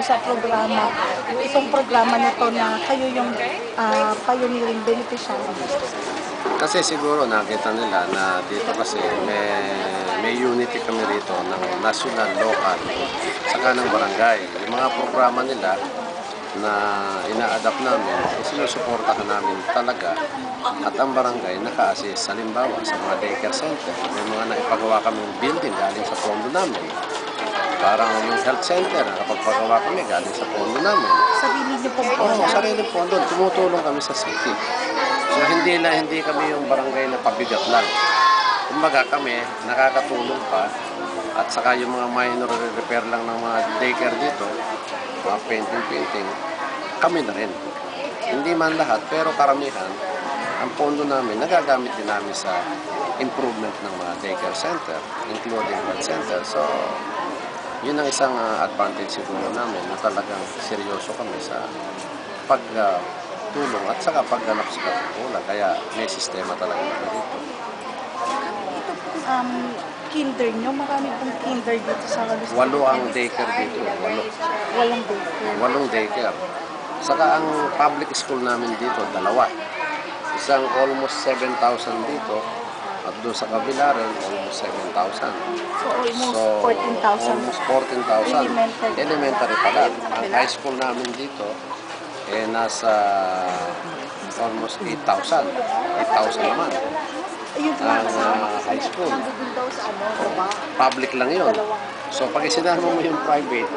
sa programa, itong programa nito na kayo yung pioneering beneficiary? Kasi siguro nakita nila na dito kasi may unity kami rito ng national, local, saka ng barangay. Yung mga programa nila na ina-adapt namin, sinusuportahan namin talaga at ang barangay naka-assist. Halimbawa sa mga daycare center, may mga naipagawa kaming building galing sa pondo namin. Parang yung health center, nakapagpagawa kami galing sa pondo namin. Sarili niyo pong pondo? Oo, sariling pondo. Tumutulong kami sa city. So hindi kami yung barangay na pabigat lang. Kumbaga kami, nakakatulong pa at saka yung mga minor repair lang ng mga daycare dito, mga painting, kami na rin. Hindi man lahat, pero karamihan, ang pondo namin, nagagamit din namin sa improvement ng mga daycare center, including health center. So, yun ang isang advantage siguro namin na talagang seryoso kami sa pagtulong at saka pagganap sa katulad. Kaya may sistema talaga dito. Ito pong kinder nyo, marami pong kinder dito sa Luzon. 8 ang daycare dito, 8. Walang daycare. 8 daycare. Saka ang public school namin dito, 2. Isang almost 7,000 dito at doon sa kabila rin, almost 7,000. So almost 14,000. Almost 14,000. Elementary pa lang. Ang high school namin dito, nasa almost 8,000. 8,000 naman. Ang high school. Public lang yun. So pag isinama mo yung private,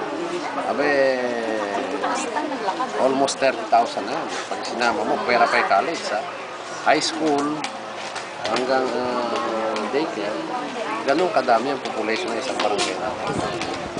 almost 30,000 na yan. Pag isinama mo, pera pa yung college. High school, hanggang daycare, ganun kadami ang population ng isang barangay natin.